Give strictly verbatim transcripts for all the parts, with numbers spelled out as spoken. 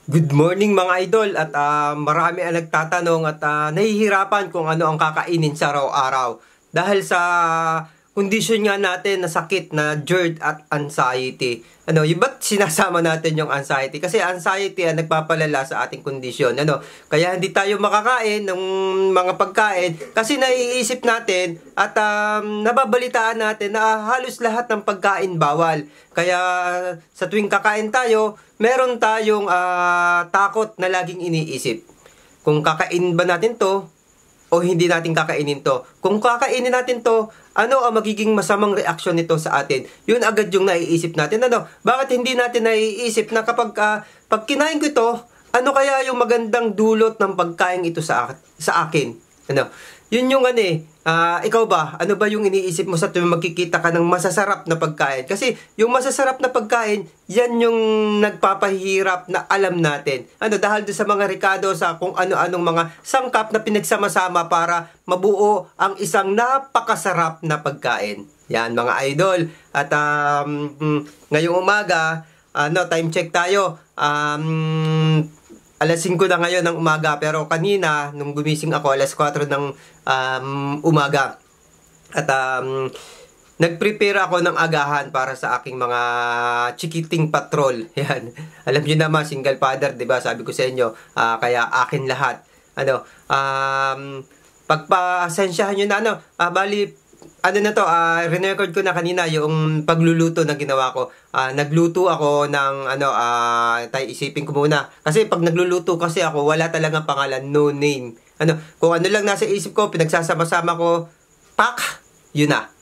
Good morning mga idol at ah, marami ang nagtatanong at ah, nahihirapan kung ano ang kakainin sa araw-araw dahil sa kondisyon nga natin na sakit na GERD at anxiety. Ano, yung ba't sinasama natin yung anxiety? Kasi anxiety ang nagpapalala sa ating kondisyon. Ano, kaya hindi tayo makakain ng mga pagkain kasi naiisip natin at um, nababalitaan natin na halos lahat ng pagkain bawal. Kaya sa tuwing kakain tayo, meron tayong uh, takot na laging iniisip. Kung kakainin ba natin to o hindi natin kakainin to. Kung kakainin natin to, ano ang magiging masamang reaksyon nito sa atin? Yun agad yung naiisip natin. Ano? Bakit hindi natin naiisip na kapag uh, pag kinain ko ito, ano kaya yung magandang dulot ng pagkain ito sa, sa akin? Ano? Yun yung ano eh, uh, ikaw ba? Ano ba yung iniisip mo sa tuwing magkikita ka ng masasarap na pagkain? Kasi yung masasarap na pagkain, yan yung nagpapahirap na alam natin. Ano, dahil doon sa mga rikado, sa kung ano-anong mga sangkap na pinagsama-sama para mabuo ang isang napakasarap na pagkain. Yan mga idol. At um, ngayong umaga, ano, time check tayo. Um, alas singko na ngayon ng umaga, pero kanina, nung gumising ako, alas kwatro ng um, umaga. At um, nag-prepare ako ng agahan para sa aking mga chikiting patrol. Yan. Alam niyo naman, single father, di ba? Sabi ko sa inyo, uh, kaya akin lahat. Ano, um, pagpasensyahan nyo na, ano, uh, bali, ano na to, uh, re-record ko na kanina yung pagluluto na ginawa ko. Uh, nagluto ako ng, ano, uh, tayo isipin ko muna. Kasi pag nagluluto kasi ako, wala talagang pangalan, no name. Ano, kung ano lang nasa isip ko, pinagsasama-sama ko, pak, yun na.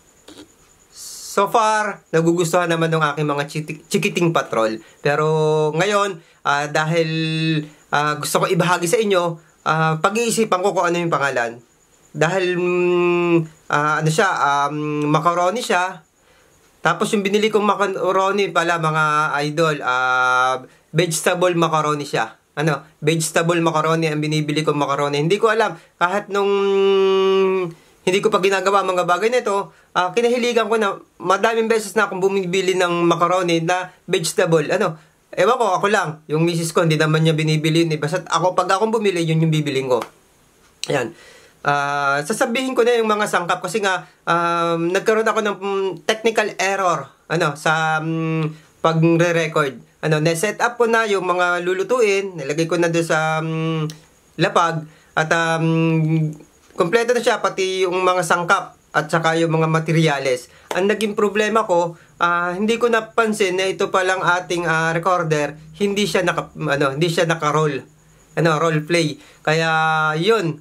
So far, nagugustuhan naman ng aking mga chikiting patrol. Pero ngayon, uh, dahil uh, gusto ko ibahagi sa inyo, uh, pag-iisipan ko kung ano yung pangalan. Dahil mm, uh, ano siya, um, macaroni siya. Tapos yung binili kong macaroni pala mga idol, uh, vegetable macaroni siya. Ano, vegetable macaroni ang binibili kong macaroni. Hindi ko alam, kahit nung hindi ko pa ginagawa mga bagay na ito, uh, kinahiligan ko na madaming beses na akong bumibili ng macaroni na vegetable. Ano, ewan ko, ako lang. Yung misis ko, hindi naman niya binibili yun. Basta ako, pag akong bumili, yun yung bibiling ko. Ayan. Uh, sasabihin ko na yung mga sangkap kasi nga um, nagkaroon ako ng um, technical error ano sa um, pagre-record. Ano, na-set up ko na yung mga lulutuin, nilagay ko na doon sa um, lapag at um, kompleto na siya pati yung mga sangkap at saka yung mga materyales. Ang naging problema ko, uh, hindi ko napansin na ito palang ating uh, recorder, hindi siya naka ano, hindi siya naka-roll. Ano, role play. Kaya yun.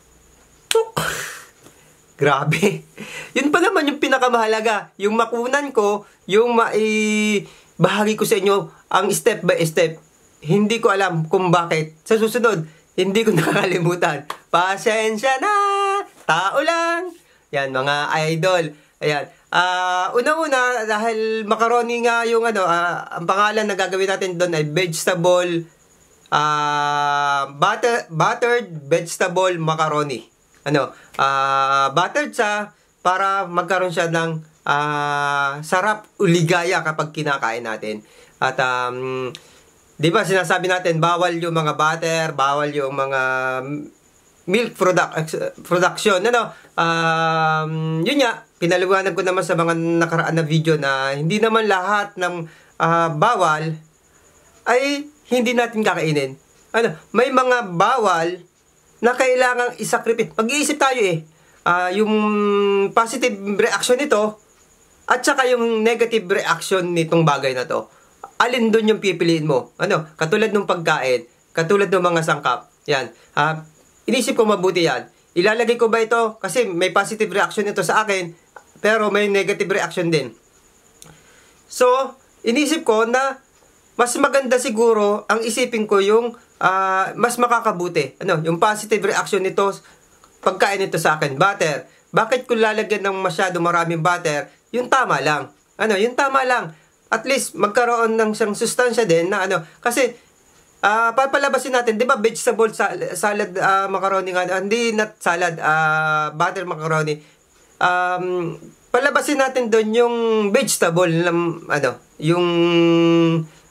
Grabe. Yun pa naman yung pinakamahalaga. Yung makunan ko, yung maibahagi ko sa inyo ang step by step. Hindi ko alam kung bakit. Sa susunod, hindi ko nakakalimutan. Pasensya na! Tao lang! Yan, mga idol. Ayan. Uh, Una-una, dahil macaroni nga yung ano, uh, ang pangalan na gagawin natin doon ay vegetable, uh, butter, buttered vegetable macaroni. Ano, uh, buttered siya para magkaroon siya ng uh, sarap uligaya kapag kinakain natin. At um, 'di ba sinasabi natin bawal yung mga butter, bawal yung mga milk product production. Ano, um, yun nga, pinaliwanag ko naman sa mga nakaraan na video na hindi naman lahat ng uh, bawal ay hindi natin kakainin. Ano, may mga bawal na kailangang isakripisyo. Mag-iisip tayo eh. Uh, yung positive reaction nito at saka yung negative reaction nitong bagay na to. Alin doon yung pipiliin mo? Ano? Katulad ng pagkain, katulad ng mga sangkap. Yan. Uh, inisip ko mabuti yan. Ilalagay ko ba ito? Kasi may positive reaction ito sa akin, pero may negative reaction din. So, inisip ko na mas maganda siguro ang isipin ko yung Uh, mas makakabuti. Ano, yung positive reaction nito, pagkain nito sa akin, butter. Bakit ko lalagyan ng masyado maraming butter? Yung tama lang. Ano, yung tama lang. At least, magkaroon ng siyang sustansya din na ano, kasi, uh, papalabasin natin, di ba, vegetable sal salad uh, macaroni nga, hindi not salad, uh, butter macaroni. Um, palabasin natin doon yung vegetable, ano, yung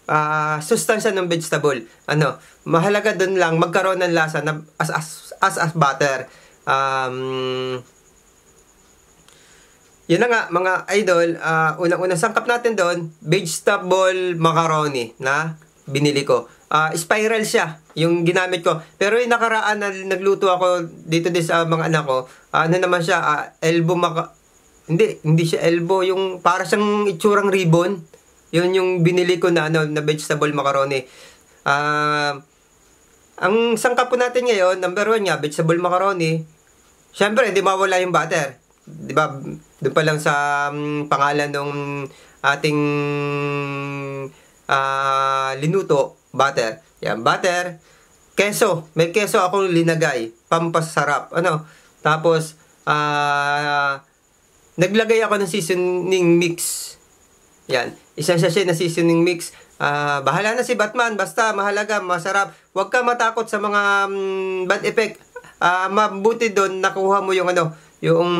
uh, sustansya ng vegetable. Ano, mahalaga doon lang magkaroon ng lasa na as as as, as butter. Um, yun na nga mga idol, uh, unang-unang sangkap natin doon, vegetable macaroni na binili ko. Uh, spiral siya yung ginamit ko. Pero yung nakaraan na nagluto ako dito din sa mga anak ko, uh, ano naman siya, uh, elbow maca... Hindi, hindi siya elbow, yung para siyang itsurang ribbon. Yun yung binili ko na, ano, na vegetable macaroni. Uh, ang sangkap po natin ngayon, number one nga, vegetable macaroni. Siyempre, hindi mawala yung butter. Di ba? Doon pa lang sa um, pangalan ng ating uh, linuto, butter. Yan, butter. Keso. May keso akong linagay. Pampasarap. Ano? Tapos, ah... Uh, naglagay ako ng seasoning mix. Yan. Isang sachet na seasoning mix. Uh, bahala na si Batman. Basta mahalaga, masarap. Huwag ka matakot sa mga um, bad effect. Uh, mabuti doon, nakuha mo yung ano, yung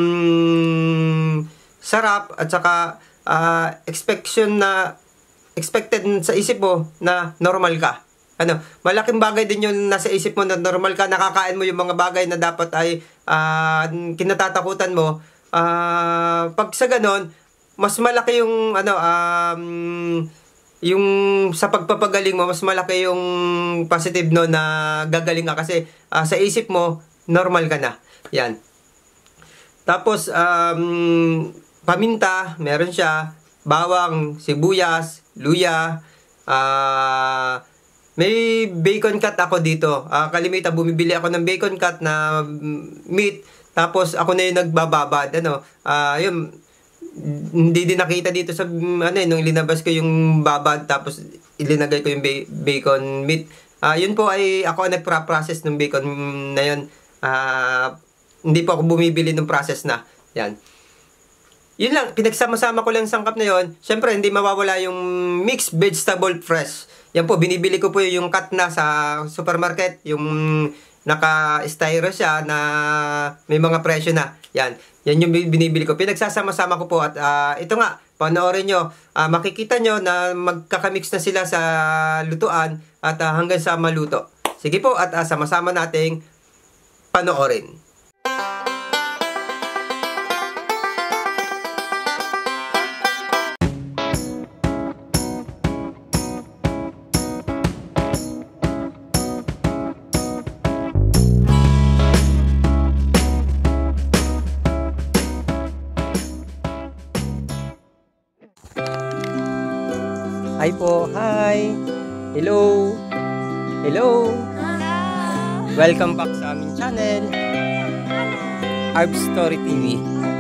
sarap at saka uh, expectation na expected sa isip mo na normal ka. Ano, malaking bagay din yung nasa isip mo na normal ka. Nakakain mo yung mga bagay na dapat ay uh, kinatatakutan mo. Uh, pag sa ganon, mas malaki yung ano um, yung sa pagpapagaling mo, mas malaki yung positive no na gagaling ka kasi uh, sa isip mo normal ka na. Yan. Tapos um, paminta, meron siya, bawang, sibuyas, luya, uh, may bacon cut ako dito. Uh, kalimitan bumibili ako ng bacon cut na meat. Tapos ako na yung nagbababad, ano, ah, uh, yun, hindi din nakita dito sa, ano eh, nung linabas ko yung babad, tapos ilinagay ko yung ba bacon meat. Ah, uh, yun po ay, ako ang nagpa-process ng bacon na yun. Ah, uh, hindi po ako bumibili ng process na. Yan. Yun lang, pinagsama-sama ko lang sangkap na yun. Siyempre, hindi mawawala yung mixed vegetable fresh. Yan po, binibili ko po yung cut na sa supermarket, yung naka-styro siya na may mga presyo na. Yan. Yan yung binibili ko. Pinagsasama-sama ko po at uh, ito nga, panoorin nyo. Uh, makikita nyo na magkakamix na sila sa lutuan at uh, hanggang sa maluto. Sige po at uh, sama-sama nating panoorin. Hi po, hi! Hello! Hello! Welcome back sa aming channel, Arb Story T V.